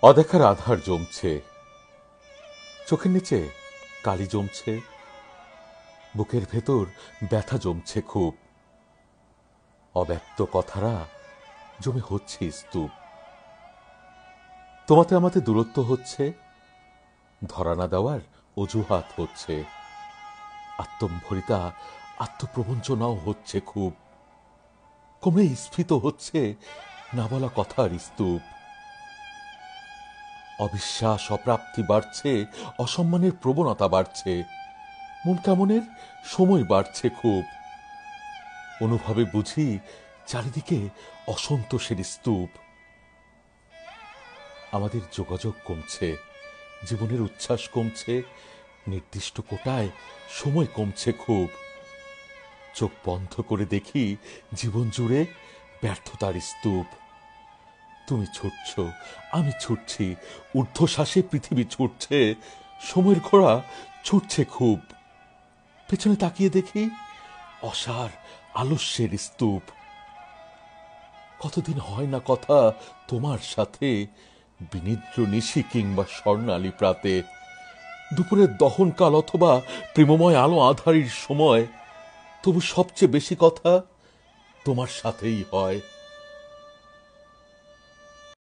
অদেখার আধার জমছে, চোখের নিচে কালি জমছে, বুকের ভেতর ব্যথা জমছে খুব। অব্যক্ত কথারা জমে হচ্ছে স্তূপ। তোমাতে আমাতে দূরত্ব হচ্ছে, ধরা না দেওয়ার অজুহাত হচ্ছে। আত্মম্ভরিতা আত্মপ্রবঞ্চনাও হচ্ছে খুব। কোমরে স্ফীত হচ্ছে না বলা কথার স্তূপ। অবিশ্বাস অপ্রাপ্তি বাড়ছে, অসম্মানের প্রবণতা বাড়ছে, মন কেমনের সময় বাড়ছে খুব। অনুভবে বুঝি চারিদিকে অসন্তোষের স্তূপ। আমাদের যোগাযোগ কমছে, জীবনের উচ্ছ্বাস কমছে, নির্দিষ্ট কোটায় সময় কমছে খুব। চোখ বন্ধ করে দেখি জীবন জুড়ে ব্যর্থতার স্তূপ। তুমি ছুটছ, আমি ছুটছি, ঊর্ধ্বশ্বাসে পৃথিবী ছুটছে, সময়ের ঘোড়া ছুটছে খুব। পেছনে তাকিয়ে দেখি অসার আলস্যের স্তূপ। কতদিন হয় না কথা তোমার সাথে, বিনিদ্র নিশি কিংবা স্বর্ণালী প্রাতে, দুপুরের দহনকাল অথবা প্রেমময় আলো আধারির সময়, তবু সবচেয়ে বেশি কথা তোমার সাথেই হয়।